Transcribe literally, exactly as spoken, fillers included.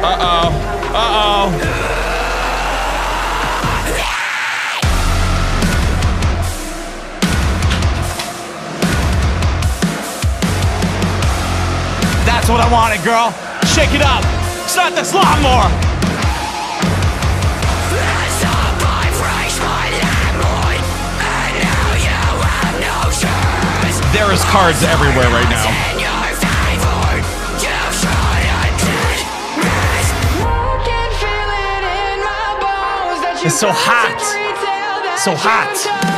Uh-oh. Uh-oh. That's what I wanted, girl. Shake it up. Start this lawnmower. There is cards everywhere right now. It's so hot. So hot.